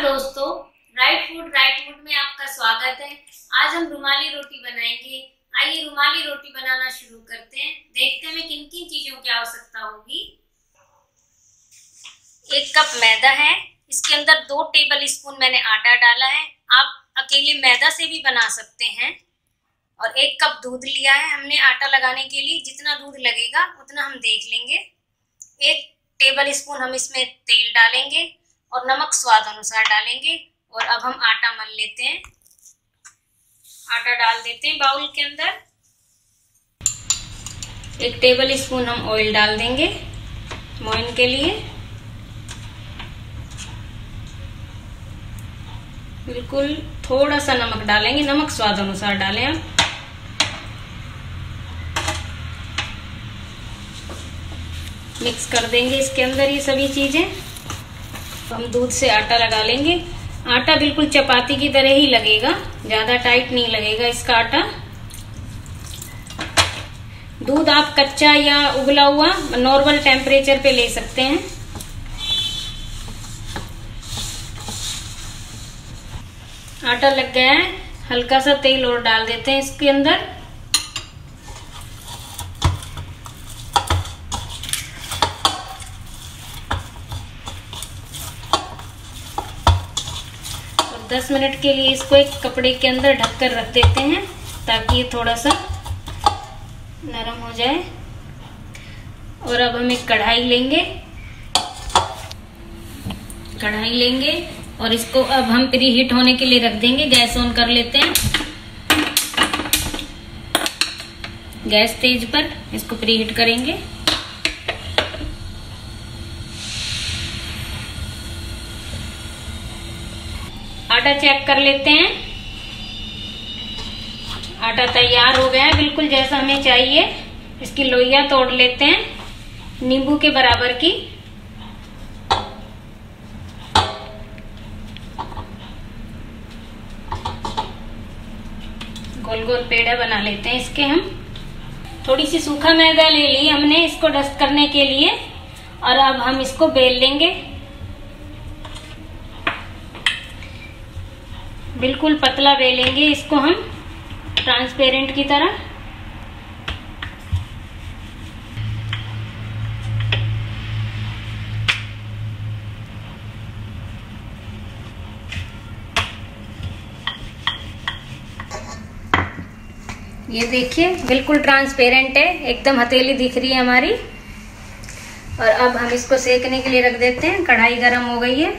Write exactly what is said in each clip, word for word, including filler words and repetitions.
दोस्तों, right food right mood में आपका स्वागत है। आज हम रुमाली रोटी बनाएंगे। आइए रुमाली रोटी बनाना शुरू करते हैं। देखते हैं किन किन चीजों की आवश्यकता होगी। एक कप मैदा है, इसके अंदर दो टेबल स्पून मैंने आटा डाला है। आप अकेले मैदा से भी बना सकते हैं। और एक कप दूध लिया है हमने आटा लगाने के लिए। जितना दूध लगेगा उतना हम देख लेंगे। एक टेबल स्पून हम इसमें तेल डालेंगे और नमक स्वाद अनुसार डालेंगे। और अब हम आटा मल लेते हैं। आटा डाल देते हैं बाउल के अंदर। एक टेबल स्पून हम ऑयल डाल देंगे मोइन के लिए। बिल्कुल थोड़ा सा नमक डालेंगे, नमक स्वाद अनुसार डालें आप। मिक्स कर देंगे इसके अंदर ये सभी चीजें। हम दूध से आटा लगा लेंगे। आटा बिल्कुल चपाती की तरह ही लगेगा, ज्यादा टाइट नहीं लगेगा इसका आटा। दूध आप कच्चा या उबला हुआ नॉर्मल टेम्परेचर पे ले सकते हैं। आटा लग गया है, हल्का सा तेल और डाल देते हैं इसके अंदर। दस मिनट के लिए इसको एक कपड़े के अंदर ढककर रख देते हैं ताकि ये थोड़ा सा नरम हो जाए। और अब हम एक कढ़ाई लेंगे कढ़ाई लेंगे और इसको अब हम प्री हीट होने के लिए रख देंगे। गैस ऑन कर लेते हैं। गैस तेज पर इसको प्री हीट करेंगे। आटा चेक कर लेते हैं। आटा तैयार हो गया है बिल्कुल जैसा हमें चाहिए। इसकी लोइयां तोड़ लेते हैं नींबू के बराबर की। गोल गोल पेड़ा बना लेते हैं इसके हम। थोड़ी सी सूखा मैदा ले ली हमने इसको डस्ट करने के लिए। और अब हम इसको बेल लेंगे बिल्कुल पतला बेलेंगे इसको हम, ट्रांसपेरेंट की तरह। ये देखिए बिल्कुल ट्रांसपेरेंट है, एकदम हथेली दिख रही है हमारी। और अब हम इसको सेकने के लिए रख देते हैं। कढ़ाई गरम हो गई है।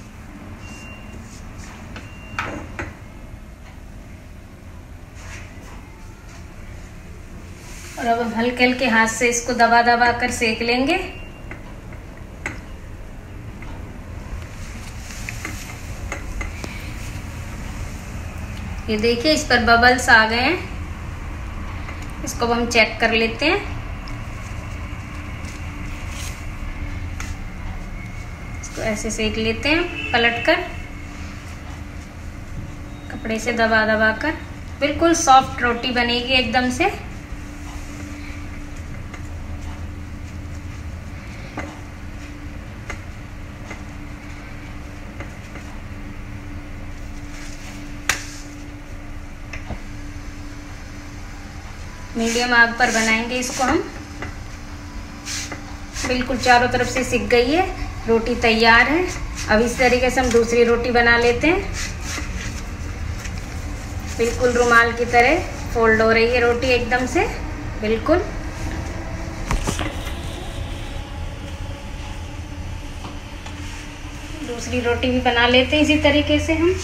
और अब हम हल्के हल्के हाथ से इसको दबा दबा कर सेक लेंगे। ये देखिए इस पर बबल्स आ गए हैं। इसको हम चेक कर लेते हैं। इसको ऐसे सेक लेते हैं पलटकर, कपड़े से दबा दबा कर। बिल्कुल सॉफ्ट रोटी बनेगी एकदम से। मीडियम आग पर बनाएंगे इसको हम। बिल्कुल चारों तरफ से सिक गई है, रोटी तैयार है। अब इस तरीके से हम दूसरी रोटी बना लेते हैं। बिल्कुल रुमाल की तरह फोल्ड हो रही है रोटी एकदम से बिल्कुल। दूसरी रोटी भी बना लेते हैं इसी तरीके से हम।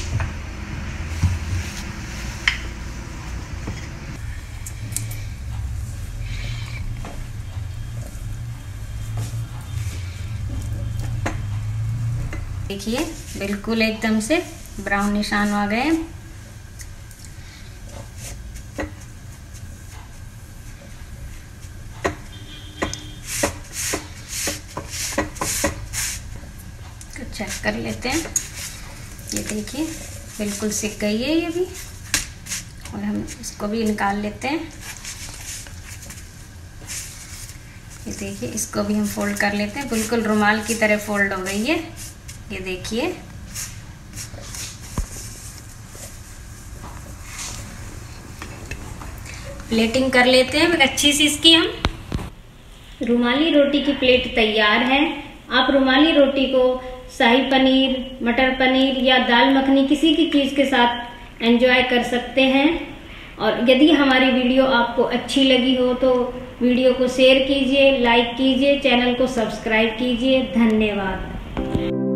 देखिए बिल्कुल एकदम से ब्राउन निशान आ गए। तो चेक कर लेते हैं। ये देखिए बिल्कुल सिक गई है ये भी। और हम इसको भी निकाल लेते हैं। ये देखिए इसको भी हम फोल्ड कर लेते हैं। बिल्कुल रुमाल की तरह फोल्ड हो गई है। ये देखिए प्लेटिंग कर लेते हैं अच्छी सी इसकी। हम रुमाली रोटी की प्लेट तैयार है। आप रुमाली रोटी को शाही पनीर, मटर पनीर या दाल मखनी किसी की चीज़ के साथ एंजॉय कर सकते हैं। और यदि हमारी वीडियो आपको अच्छी लगी हो तो वीडियो को शेयर कीजिए, लाइक कीजिए, चैनल को सब्सक्राइब कीजिए। धन्यवाद।